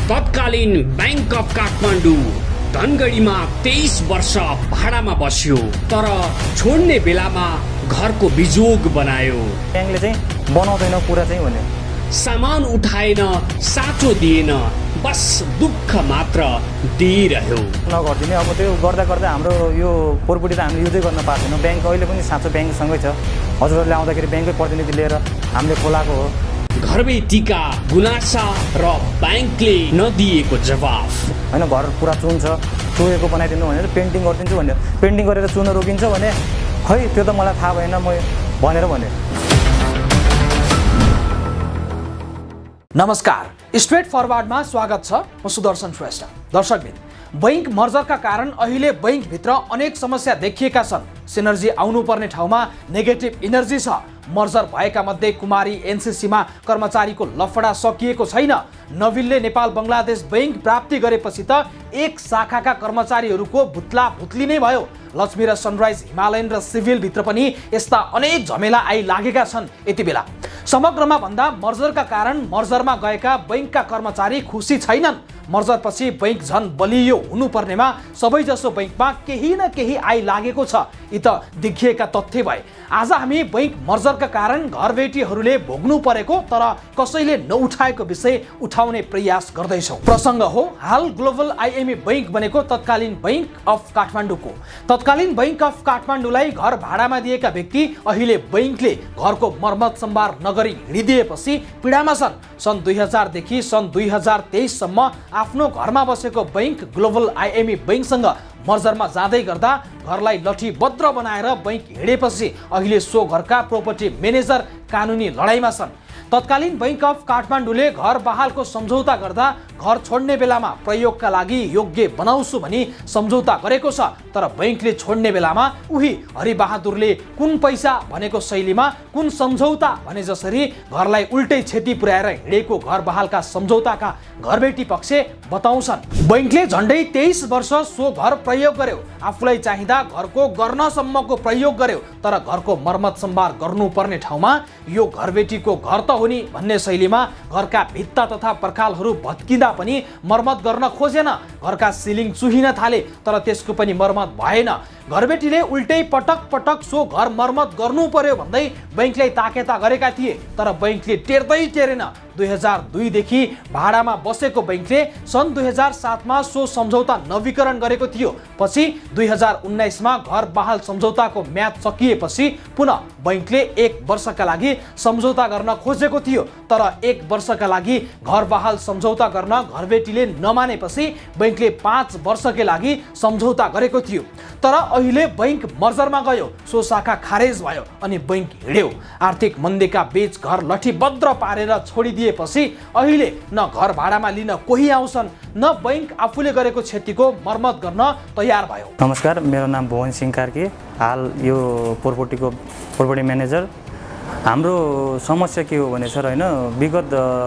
तत्कालीन bank of Kathmandu धनगढीमा 23 वर्ष भाडामा बस्यो, तर छोड्ने बेलामा घरको बिजोग बनायो। ब्याङ्कले चाहिँ बनाउँदैन कुरा चाहिँ भन्यो। सामान उठाएन, साँचो दिएन, बस दुःख मात्र दिइरह्यो। नगर्दिने अब त्यो गर्दा गर्दा हाम्रो यो प्रोपर्टी त हामीले युजै गर्न पार्दैनौँ। ब्याङ्क अहिले पनि साँचो ब्याङ्कसँगै छ। हजुरहरूले आउँदाखेरि ब्याङ्ककै प्रतिनिधि लिएर हामीले खोलाएको हो। घरबेटीका गुनासा र ब्याङ्कले नदिएको जवाफ। होइन, घर पुरा चुन छ, चुएको बनाइदिनु भनेर पेन्टिङ गरिदिन्छु भन्यो। पेन्टिङ गरेर चुन रोकिन्छ भने खै त्यो त मलाई थाहा भएन म भनेर भने। नमस्कार, स्ट्रेट फरवर्डमा स्वागत छ। म सुदर्शन श्रेष्ठ। दर्शकबिन, बैंक मर्जरका कारण अहिले बैंकभित्र अनेक समस्या देखिएका छन्। सिनर्जी आउनुपर्ने ठाउँमा नेगेटिभ इनर्जी छ। मर्जर भएका मध्ये कुमारी एनसीसीमा कर्मचारीको लफडा सकिएको छैन। नविलले नेपाल बङ्गलादेश बैंक प्राप्ति गरेपछि त एक शाखाका कर्मचारीहरूको भुत्ला भुत्ली नै भयो। लक्ष्मी र सनराइज हिमालयन र सिभिलभित्र पनि यस्ता अनेक झमेला आइलागेका छन्। यति बेला समग्रमा भन्दा मर्जरका कारण मर्जरमा गएका बैंकका कर्मचारी खुसी छैनन्। मर्जरपछि बैंक झन बलियो हुनुपर्नेमा सबैजसो बैंकमा केही न केही आइलागेको छ। यी त देखिएका तथ्य भए। आज हामी बैंक मर्जरका कारण घरबेटीहरूले भोग्नु परेको तर कसैले नउठाएको विषय उठाउने प्रयास गर्दैछौँ। प्रसङ्ग हो हाल ग्लोबल आइएमई बैंक बनेको तत्कालीन बैंक अफ काठमाडौँको। तत्कालीन बैंक अफ काठमाडौँलाई घर भाडामा दिएका व्यक्ति अहिले बैंकले घरको मर्मत सम्भार नगरी हिँडिदिएपछि पीडामा छन्। सन् 2000 देखि सन् 2023 सम्म आफ्नो घरमा बसेको बैंक ग्लोबल आइएमई बैंकसँग मर्जरमा जाँदै गर्दा घरलाई लठीबद्र बनाएर बैंक हिँडेपछि अहिले सो घरका प्रोपर्टी म्यानेजर कानुनी लडाईँमा छन्। तत्कालीन बैंक अफ काठमाडौँले घर बहालको सम्झौता गर्दा घर छोड्ने बेलामा प्रयोगका लागि योग्य बनाउँछु भनी सम्झौता गरेको छ। तर बैंकले छोड्ने बेलामा उही हरिबहादुरले कुन पैसा भनेको शैलीमा कुन सम्झौता भने जसरी घरलाई उल्टै क्षति पुर्याएर हिँडेको घर बहालका सम्झौताका घरबेटी पक्ष बताउँछन्। बैंकले झन्डै 23 वर्ष सो घर प्रयोग गर्यो। आफूलाई चाहिँदा घरको गर्नसम्मको प्रयोग गर्यो, तर घरको मर्मत सम्भार गर्नुपर्ने ठाउँमा यो घरबेटीको घर त हो नि भन्ने शैलीमा घरका भित्ता तथा पर्खालहरू भत्किँदा पनि मर्मत गर्न खोजेन। घरका सिलिङ चुहिन थाले तर त्यसको पनि मर्मत भएन। घरबेटीले उल्टै पटक पटक सो घर मर्मत गर्नु पर्यो भन्दै बैंकलाई ताकेता गरेका थिए, तर बैंकले टेर्दै टेरेन। 2002 देखि भाडामा बसेको बैंकले सन् 2007 मा सो सम्झौता नवीकरण गरेको थियो। पछि 2019 मा घर बहाल सम्झौताको म्याद सकिएपछि पुनः बैंकले 1 वर्षका लागि सम्झौता गर्न खोजेको थियो, तर 1 वर्षका लागि घर बहाल सम्झौता गर्न घरबेटीले नमानेपछि बैंकले 5 वर्षकै लागि सम्झौता गरेको थियो। तर अहिले बैंक मर्जरमा गयो, सो शाखा खारेज भयो अनि बैंक हिँड्यो। आर्थिक मन्दीका बीच घर लठीबद्र पारेर छोडिदिएपछि अहिले न घर भाडामा लिन कोही आउँछन् न बैंक आफूले गरेको क्षतिको मर्मत गर्न तयार भयो। नमस्कार, मेरो नाम भुवन सिंह कार्की, हाल यो प्रोपर्टी म्यानेजर। हाम्रो समस्या के हो भने सर, होइन, विगत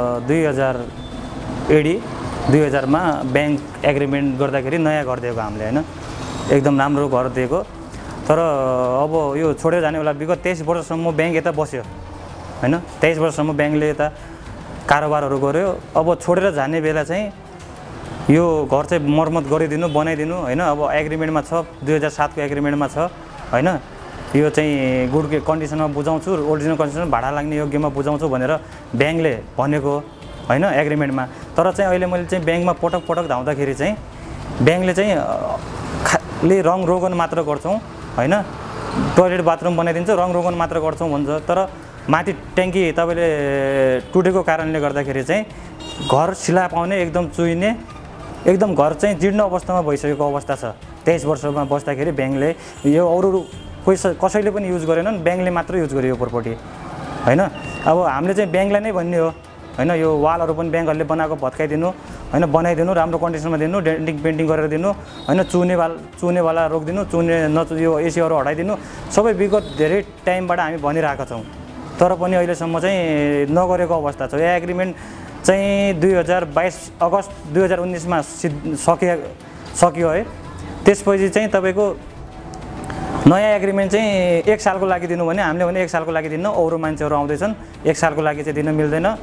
2000 मा ब्याङ्क एग्रिमेन्ट गर्दाखेरि नयाँ घर दिएको हामीले, होइन, एकदम राम्रो घर दिएको। तर अब यो छोडेर जाने बेला विगत 23 वर्षसम्म ब्याङ्क यता बस्यो, होइन, 23 वर्षसम्म ब्याङ्कले यता कारोबारहरू गर्यो। अब छोडेर जाने बेला चाहिँ यो घर चाहिँ मर्मत गरिदिनु, बनाइदिनु, होइन, अब एग्रिमेन्टमा छ, 2007 को एग्रिमेन्टमा छ, होइन, यो चाहिँ गुड कन्डिसनमा बुझाउँछु, ओरिजिनल कन्डिसनमा भाडा लाग्ने योग्यमा बुझाउँछु भनेर ब्याङ्कले भनेको, होइन, एग्रिमेन्टमा। तर चाहिँ अहिले मैले चाहिँ ब्याङ्कमा पटक पटक धाउँदाखेरि चाहिँ ब्याङ्कले चाहिँ खालि रङ रोगन मात्र गर्छौँ, होइन, टोयलेट बाथरुम बनाइदिन्छ, रङ रोगन मात्र गर्छौँ भन्छ। तर माथि ट्याङ्की तपाईँले टुटेको कारणले गर्दाखेरि चाहिँ घर सिला पाउने, एकदम चुइने, एकदम घर चाहिँ जीर्ण अवस्थामा भइसकेको अवस्था छ। 23 वर्षमा बस्दाखेरि ब्याङ्कले यो अरू कसैले पनि युज गरेनन्, ब्याङ्कले मात्र युज गर्यो यो प्रोपर्टी, होइन। अब हामीले चाहिँ ब्याङ्कलाई नै भन्ने हो, होइन, यो वालहरू पनि ब्याङ्कहरूले बनाएको भत्काइदिनु, होइन, बनाइदिनु, राम्रो कन्डिसनमा दिनु, डेन्टिङ पेन्टिङ गरेर दिनु, होइन, चुनेवाला रोकिदिनु, यो एसीहरू हटाइदिनु, सबै विगत धेरै टाइमबाट हामी भनिरहेका छौँ। तर पनि अहिलेसम्म चाहिँ नगरेको अवस्था छ। यो एग्रिमेन्ट चाहिँ 2022 अगस्त 2019 मा सकियो है। त्यसपछि चाहिँ तपाईँको नयाँ एग्रिमेन्ट चाहिँ 1 सालको लागि दिनु भने हामीले भने 1 सालको लागि दिन्न, अरू मान्छेहरू आउँदैछन्, 1 सालको लागि चाहिँ दिन मिल्दैन।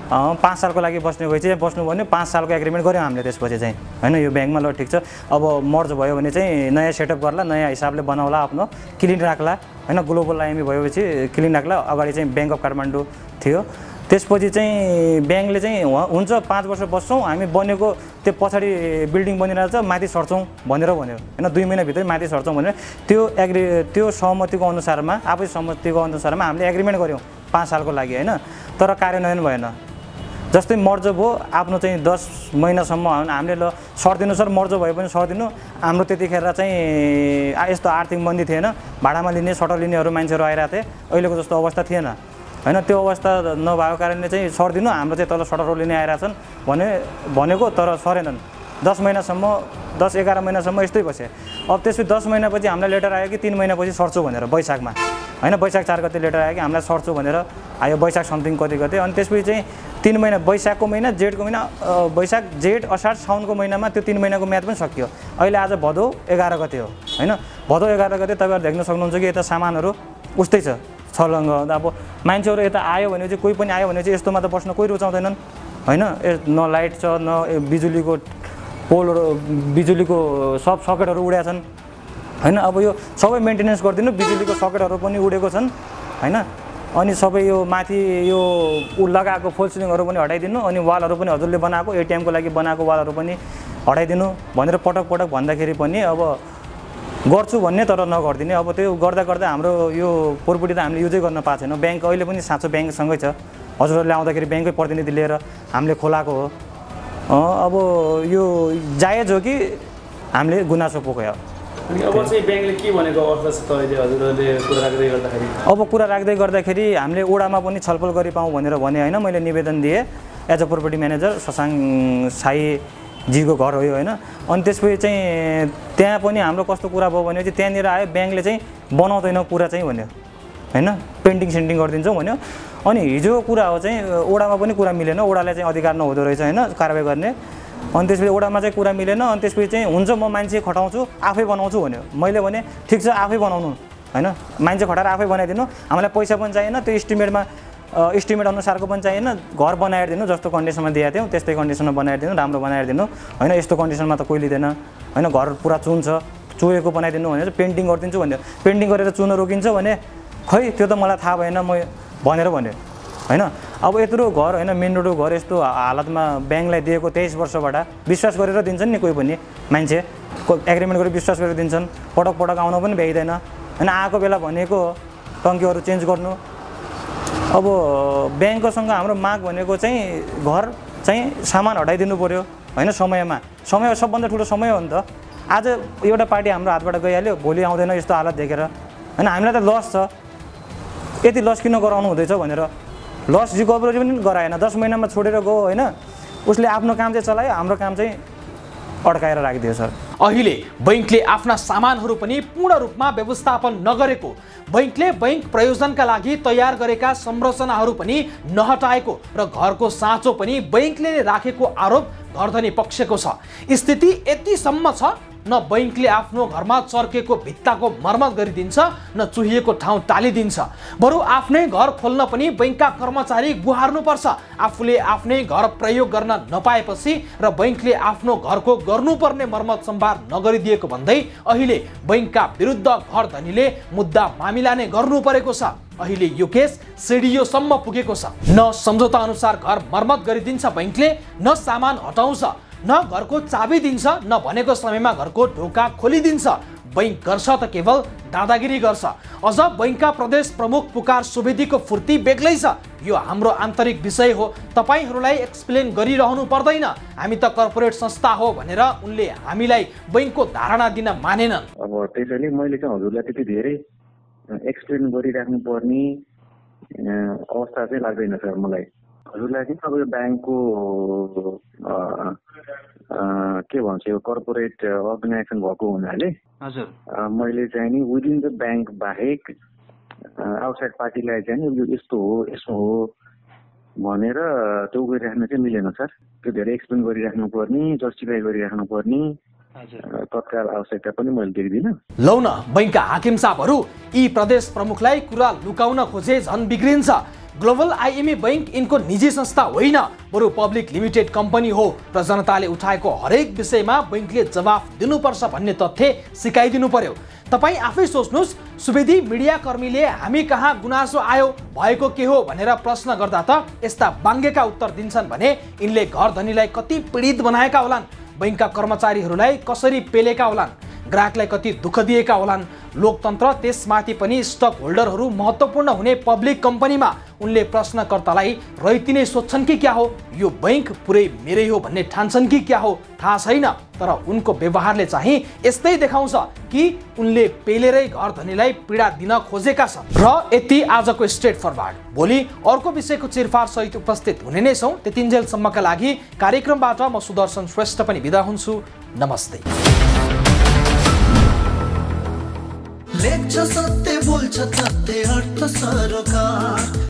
5 सालको लागि बस्ने भए चाहिँ बस्नु भने 5 सालको एग्रिमेन्ट गऱ्यौँ हामीले त्यसपछि चाहिँ होइन यो ब्याङ्कमा ल ठिक छ अब मर्ज भयो भने चाहिँ नयाँ सेटअप गर्ला नयाँ हिसाबले बनाउला आफ्नो क्लिन राख्ला होइन ग्लोबल आइएमई भएपछि क्लिन राख्ला अगाडि चाहिँ ब्याङ्क अफ काठमाडौँ थियो त्यसपछि चाहिँ ब्याङ्कले चाहिँ हुन्छ 5 वर्ष बस्छौँ हामी बनेको त्यो पछाडि बिल्डिङ बनिरहेको छ माथि सर्छौँ भनेर भन्यो होइन 2 महिनाभित्रै माथि सर्छौँ भनेर त्यो सहमतिको अनुसारमा आफै सहमतिको अनुसारमा हामीले एग्रिमेन्ट गऱ्यौँ 5 सालको लागि होइन तर कार्यान्वयन भएन जस्तै मर्ज भयो आफ्नो चाहिँ 10 महिनासम्म हामीले ल सर्दिनु सर मर्ज भयो भने सर्दिनु हाम्रो त्यतिखेर चाहिँ यस्तो आर्थिक मन्दी थिएन भाडामा लिने सटल लिनेहरू मान्छेहरू आइरहेको थिए अहिलेको जस्तो अवस्था थिएन होइन त्यो अवस्था नभएको कारणले चाहिँ सर्दिनु हाम्रो चाहिँ तल सटल लिने आइरहेछन् भनेको तर सरेनन् 10 महिनासम्म 10-11 महिनासम्म यस्तै बसे अब त्यसपछि 10 महिनापछि हामीलाई लेटर आयो कि 3 महिनापछि सर्छु भनेर वैशाखमा होइन वैशाख 4 गते लेटर आयो कि हामीलाई सर्छु भनेर आयो वैशाख समथिङ कति गते अनि त्यसपछि चाहिँ 3 महिना वैशाखको महिना जेठको महिना वैशाख जेठ असार साउनको महिनामा त्यो 3 महिनाको म्याद पनि सकियो अहिले आज भदौ 11 गते हो होइन भदौ 11 गते तपाईँहरू देख्न सक्नुहुन्छ कि यता सामानहरू उस्तै छ छलङ्ग अब मान्छेहरू यता आयो भने चाहिँ कोही पनि आयो भने चाहिँ यस्तोमा त बस्न कोही रुचाउँदैनन् होइन न लाइट छ न बिजुलीको पोलहरू बिजुलीको सब सकेटहरू उडेका छन् होइन अब यो सबै मेन्टेनेन्स गरिदिनु बिजुलीको सकेटहरू पनि उडेको छन् होइन अनि सबै यो माथि यो लगाएको फोल सिलिङहरू पनि हटाइदिनु अनि वालहरू पनि हजुरले बनाएको एटिएमको लागि बनाएको वालहरू पनि हटाइदिनु भनेर पटक पटक भन्दाखेरि पनि अब गर्छु भन्ने तर नगरिदिने अब त्यो गर्दा गर्दा हाम्रो यो पोरपुटी त हामीले युजै गर्न पाएको छैन ब्याङ्क अहिले पनि साँचो ब्याङ्कसँगै छ हजुरहरूले आउँदाखेरि ब्याङ्कै प्रतिनिधि लिएर हामीले खोलाएको हो अब यो जायज हो कि हामीले गुनासो पोख्यो अब चाहिँ ब्याङ्कले के भनेको अवस्था छ त अहिले हजुरहरूले कुरा राख्दै गर्दाखेरि अब कुरा राख्दै गर्दाखेरि हामीले ओडामा पनि छलफल गरि पाऊँ भनेर भने होइन मैले निवेदन दिएँ as a property manager Shashank साईजीको घर हो यो होइन अनि त्यसपछि चाहिँ त्यहाँ पनि हाम्रो कस्तो कुरा भयो भने चाहिँ त्यहाँनिर आयो ब्याङ्कले चाहिँ बनाउँदैन कुरा चाहिँ भन्यो होइन पेन्टिङ सेन्टिङ गरिदिन्छौँ भन्यो अनि हिजो कुरा हो चाहिँ ओडामा पनि कुरा मिलेन ओडालाई चाहिँ अधिकार नहुँदो रहेछ होइन कारवाही गर्ने अनि त्यसपछि ओडामा चाहिँ कुरा मिलेन अनि त्यसपछि चाहिँ हुन्छ म मान्छे खटाउँछु आफै बनाउँछु भन्यो मैले भने ठिक छ आफै बनाउनु होइन मान्छे खटाएर आफै बनाइदिनु हामीलाई पैसा पनि चाहिएन त्यो इस्टिमेट अनुसारको पनि चाहिएन घर बनाएर दिनु जस्तो कन्डिसनमा दिएको थियौँ त्यस्तै कन्डिसनमा बनाएर दिनु राम्रो बनाएर दिनु होइन यस्तो कन्डिसनमा त कोही लिँदैन होइन घर पुरा चुन छ चुहेको बनाइदिनु भनेर पेन्टिङ गरिदिन्छु भन्यो पेन्टिङ गरेर चुन रोकिन्छ भने खै त्यो त मलाई थाहा भएन म भनेर भन्यो होइन अब यत्रो घर होइन मेन रोडको घर यस्तो हालतमा ब्याङ्कलाई दिएको 23 वर्षबाट विश्वास गरेर दिन्छन् नि कोही पनि मान्छे एग्रिमेन्ट गरेर विश्वास गरेर दिन्छन् पटक पटक आउन पनि भ्याइँदैन होइन आएको बेला भनेको टङ्कीहरू चेन्ज गर्नु अब ब्याङ्कसँग हाम्रो माग भनेको चाहिँ घर चाहिँ सामान हटाइदिनु पऱ्यो होइन समय सबभन्दा ठुलो समय हो नि त आज एउटा पार्टी हाम्रो हातबाट गइहाल्यो भोलि आउँदैन यस्तो हालत देखेर होइन हामीलाई त लस छ यति लस किन गराउनु हुँदैछ भनेर लस रिकभरी पनि गराएन 10 महिनामा छोडेर गयो होइन उसले आफ्नो काम चाहिँ चलायो हाम्रो काम चाहिँ अड्काएर राखिदियो सर अहिले बैंकले आफ्ना सामानहरू पनि पूर्ण रूपमा व्यवस्थापन नगरेको बैंकले बैंक प्रयोजनका लागि तयार गरेका संरचनाहरू पनि नहटाएको र घरको साँचो पनि बैंकले राखेको आरोप घरधनी पक्षको छ स्थिति यतिसम्म छ न बैंकले आफ्नो घरमा चर्केको भित्ताको मर्मत गरिदिन्छ न चुहिएको ठाउँ टालिदिन्छ बरु आफ्नै घर खोल्न पनि बैंकका कर्मचारी गुहार्नुपर्छ आफूले आफ्नै घर प्रयोग गर्न नपाएपछि र बैंकले आफ्नो घरको गर्नुपर्ने मर्मत सम्भार नगरिदिएको भन्दै अहिले बैंकका विरुद्ध घरधनीले मुद्दा मामिला नै गर्नु परेको छ अहिले यो केस सिडिओसम्म पुगेको छ न सम्झौता अनुसार घर मर्मत गरिदिन्छ बैंकले न सामान हटाउँछ न घरको चाबी दिन्छ न भनेको समयमा घरको ढोका खोलिदिन्छ बैंक गर्छ त केवल दादागिरी गर्छ अझ बैंकका प्रदेश प्रमुख पुकार सुवेदीको फुर्ती बेग्लै छ यो हाम्रो आन्तरिक विषय हो तपाईहरूलाई एक्सप्लेन गरिरहनु पर्दैन हामी त कर्पोरेट संस्था हो भनेर उनले हामीलाई बैंकको धारणा दिन मानेनन् अब त्यसैले मैले चाहिँ हजुरलाई त्यति धेरै एक्सप्लेन गरिराख्नु पर्ने अवस्था चाहिँ लाग्दैन सर मलाई हजुरलाई चाहिँ अब यो ब्याङ्कको के भन्छ यो कर्पोरेट अर्गनाइजेसन भएको हुनाले हजुर मैले चाहिँ नि विदिन द ब्याङ्क बाहेक आउटसाइड पार्टीलाई चाहिँ नि यो यस्तो हो भनेर त्यो गरिराख्न चाहिँ मिलेन सर त्यो धेरै एक्सप्लेन गरिराख्नु पर्ने जस्टिफाई गरिराख्नु पर्ने तत्काल आवश्यकता पनि मैले देख्दिनँ। लौ न, बैंकका हाकिम साहबहरू यी प्रदेश प्रमुखलाई कुरा लुकाउन खोजे झन् बिग्रिन्छ। ग्लोबल आइएमए बैंक यिनको निजी संस्था होइन, बरु पब्लिक लिमिटेड कम्पनी हो र जनताले उठाएको हरेक विषयमा बैंकले जवाफ दिनुपर्छ भन्ने तथ्य सिकाइदिनु पर्यो। तपाईँ आफै सोच्नुहोस्, सुवेदी मिडियाकर्मीले हामी कहाँ गुनासो आयो भएको के हो भनेर प्रश्न गर्दा त यस्ता बाङ्गेका उत्तर दिन्छन् भने यिनले घर धनीलाई कति पीडित बनाएका होलान्, बैंकका कर्मचारीहरूलाई कसरी पेलेका होलान्, ग्राहकलाई कति दुःख दिएका होलान्। लोकतन्त्र त्यसमाथि पनि स्टक होल्डरहरू महत्त्वपूर्ण हुने पब्लिक कम्पनीमा उनले प्रश्नकर्तालाई रैती नै सोध्छन् कि क्या हो, यो बैंक पुरै मेरै हो भन्ने ठान्छन् कि क्या हो थाहा छैन। तर उनको व्यवहारले चाहिँ यस्तै देखाउँछ कि उनले पेलेरै घर धनीलाई पीडा दिन खोजेका छन्। र यति आजको स्ट्रेट फरवार्ड। भोलि अर्को विषयको चिरफार सहित उपस्थित हुने नै छौँ। त्यतिन्जेलसम्मका लागि कार्यक्रमबाट म सुदर्शन श्रेष्ठ पनि बिदा हुन्छु। नमस्ते। लेख्छ सत्य, बोल्छ तथ्य, अर्थ सरोकार।